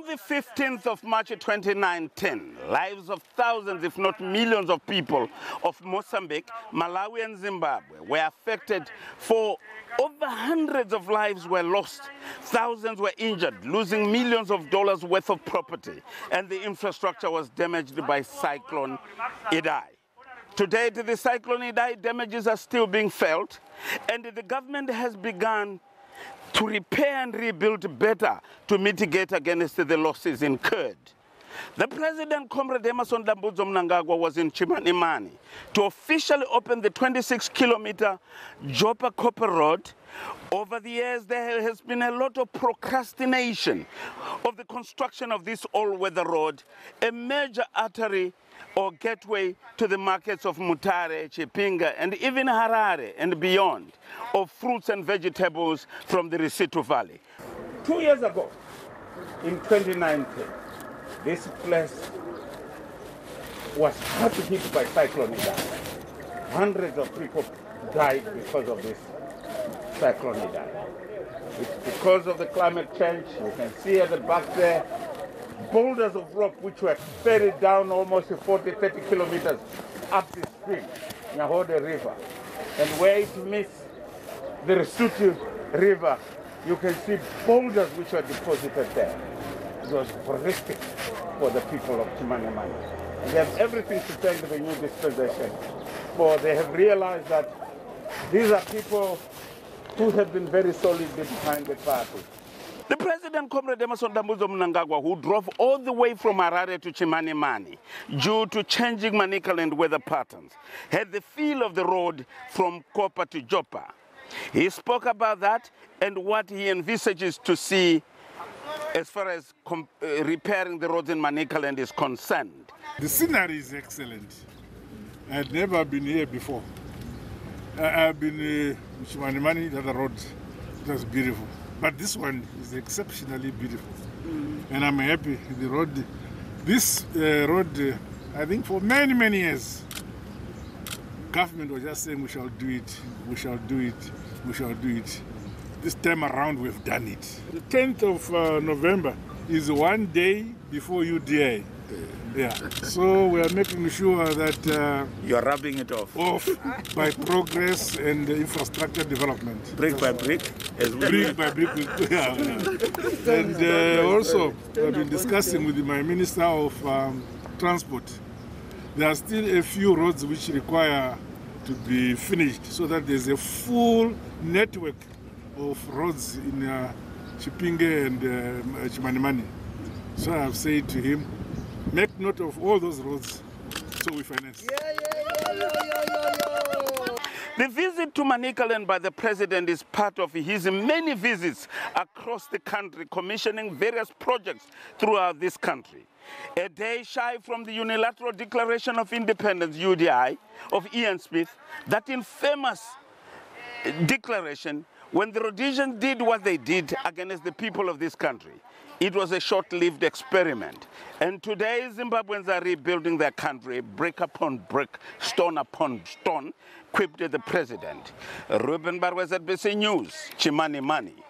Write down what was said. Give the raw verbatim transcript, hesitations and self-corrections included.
the fifteenth of March twenty nineteen, lives of thousands, if not millions of people of Mozambique, Malawi and Zimbabwe were affected, for over hundreds of lives were lost, thousands were injured, losing millions of dollars worth of property, and the infrastructure was damaged by Cyclone Idai. To date, the Cyclone Idai damages are still being felt, and the government has begun to repair and rebuild better to mitigate against the losses incurred. The President, Comrade Emmerson Dambudzo Mnangagwa, was in Chimanimani to officially open the twenty-six kilometer Joppa Copper Road. Over the years, there has been a lot of procrastination of the construction of this all-weather road, a major artery or gateway to the markets of Mutare, Chipinge, and even Harare and beyond, of fruits and vegetables from the Risitu Valley. Two years ago, in twenty nineteen, this place was hard hit by Cyclone Idai. Hundreds of people died because of this Cyclone Idai. It's because of the climate change. You can see at the back there, boulders of rock which were ferried down almost forty, thirty kilometers up the stream, Nyahode River. And where it meets the Risitu River, you can see boulders which were deposited there. It was horrific for the people of Chimanimani. And they have everything to thank the new dispensation, for they have realized that these are people who have been very solid behind the party. The President, Comrade Emmerson Dambudzo Mnangagwa, who drove all the way from Harare to Chimanimani due to changing Manicaland weather patterns, had the feel of the road from Copper to Joppa. He spoke about that and what he envisages to see as far as uh, repairing the roads in Manicaland is concerned. The scenery is excellent. I had never been here before. I, I've been in uh, Chimanimani, the other road, it was beautiful. But this one is exceptionally beautiful. Mm. And I'm happy the road, this uh, road, uh, I think for many, many years, government was just saying we shall do it, we shall do it, we shall do it. This time around we've done it. The tenth of uh, November is one day before U D A. Yeah, so we are making sure that uh, you're rubbing it off. Off by progress and infrastructure development. Brick by brick? As brick by brick. Yeah, yeah. And uh, also, I've been discussing with my Minister of um, Transport. There are still a few roads which require to be finished so that there's a full network of roads in uh, Chipinge and uh, Chimanimani. So I've said to him, make note of all those roads so we finance. Yeah, yeah, yeah, yeah, yeah, yeah. The visit to Manicaland by the President is part of his many visits across the country, commissioning various projects throughout this country. A day shy from the unilateral Declaration of Independence, U D I, of Ian Smith, that infamous declaration, when the Rhodesians did what they did against the people of this country, it was a short-lived experiment. And today, Zimbabweans are rebuilding their country, brick upon brick, stone upon stone, quipped the President. Ruben Barwez, Z B C News, Chimanimani.